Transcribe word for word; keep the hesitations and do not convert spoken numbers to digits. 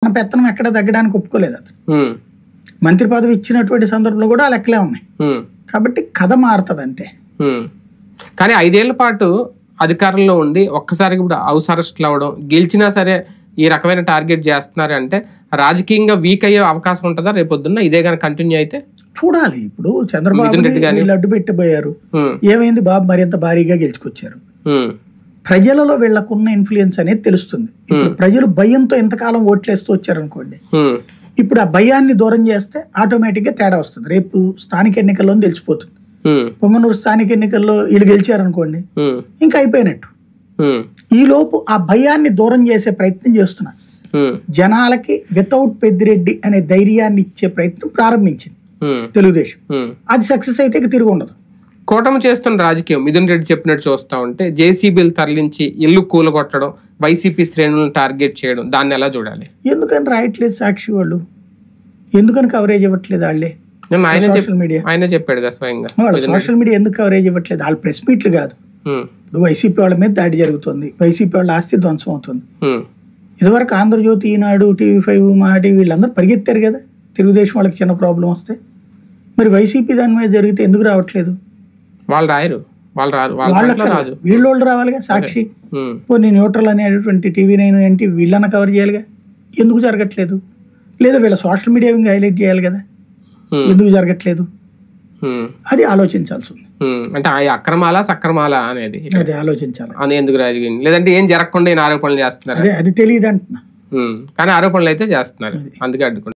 పెత్తనం ఎక్కడ తగ్గడానికి ఒప్పుకోలేదు అతను. మంత్రి పదవి ఇచ్చినటువంటి సందర్భంలో కూడా ఆ లెక్కలే ఉన్నాయి. కాబట్టి కథ మారుతుంది అంతే. కానీ ఐదేళ్ల పాటు అధికారంలో ఉండి ఒక్కసారికి ఇప్పుడు హౌస్ అరెస్ట్లు అవ్వడం, గెలిచినా సరే ఈ రకమైన టార్గెట్ చేస్తున్నారు అంటే రాజకీయంగా వీక్ అయ్యే అవకాశం ఉంటుందా రేపొద్దున్న ఇదే కానీ కంటిన్యూ అయితే? చూడాలి. ఇప్పుడు చంద్రబాబు వీళ్ళు అడ్డు పెట్టిపోయారు, ఏమైంది బాబు మరింత భారీగా గెలుచుకొచ్చారు. ప్రజలలో వీళ్ళకున్న ఇన్ఫ్లుయెన్స్ అనేది తెలుస్తుంది. ఇప్పుడు ప్రజలు భయంతో ఎంతకాలం ఓట్లేస్తూ వచ్చారనుకోండి, ఇప్పుడు ఆ భయాన్ని దూరం చేస్తే ఆటోమేటిక్ గా తేడా వస్తుంది. రేపు స్థానిక ఎన్నికల్లో తెలిసిపోతుంది. పొంగనూరు స్థానిక ఎన్నికల్లో వీళ్ళు గెలిచారనుకోండి, ఇంకా అయిపోయినట్టు. ఈ లోపు ఆ భయాన్ని దూరం చేసే ప్రయత్నం చేస్తున్నారు. జనాలకి వితౌట్ పెద్దిరెడ్డి అనే ధైర్యాన్ని ఇచ్చే ప్రయత్నం ప్రారంభించింది తెలుగుదేశం. అది సక్సెస్ అయితే తిరిగి ఉండదు. కూటమి చేస్తున్న రాజకీయం మిథున్ రెడ్డి చెప్పినట్టు చూస్తా ఉంటే జేసీబీలు తరలించి ఇల్లు కూలగొట్టడం, వైసీపీ శ్రేణులను టార్గెట్ చేయడం, దాన్ని ఎలా చూడాలి? ఎందుకని రాయట్లేదు సాక్షి వాళ్ళు? ఎందుకని కవరేజ్ ఇవ్వట్లేదు వాళ్ళే? సోషల్ మీడియా ఆయన చెప్పాడు కదా స్వయంగా. సోషల్ మీడియా ఎందుకు కవరేజ్ ఇవ్వట్లేదు? వాళ్ళు ప్రెస్ మీట్లు కాదు. ఇప్పుడు వైసీపీ వాళ్ళ మీద దాడి జరుగుతుంది, వైసీపీ వాళ్ళ ఆస్తి ధ్వంసం అవుతుంది. ఇదివరకు Andhra Jyothy, Eenadu, TV five, Maa TV వీళ్ళందరూ పరిగెత్తారు కదా తెలుగుదేశం వాళ్ళకి చిన్న ప్రాబ్లం వస్తే. మరి వైసీపీ దాని మీద జరిగితే ఎందుకు రావట్లేదు? వాళ్ళు రాయరు, వాళ్ళు రాదు, వీళ్ళు రావాలిగా. సాక్షి పోనీ న్యూట్రల్ అనేటువంటి టీవీ నైన్ ఏంటి వీళ్ళన్న కవర్ చేయాలిగా, ఎందుకు జరగట్లేదు? లేదా వీళ్ళ సోషల్ మీడియా హైలైట్ చేయాలి కదా, ఎందుకు జరగట్లేదు? అది ఆలోచించాల్సి ఉంది. అంటే ఆ అక్రమాల సక్రమాల అనేది అది ఆలోచించాలి. అని ఎందుకు రాజకీయం లేదంటే ఏం జరగకుండా ఆరోపణలు చేస్తున్నారు, అది తెలియదు అంటున్నా. కానీ ఆరోపణలు అయితే చేస్తున్నారు, అందుకే అడ్డుకుంటారు.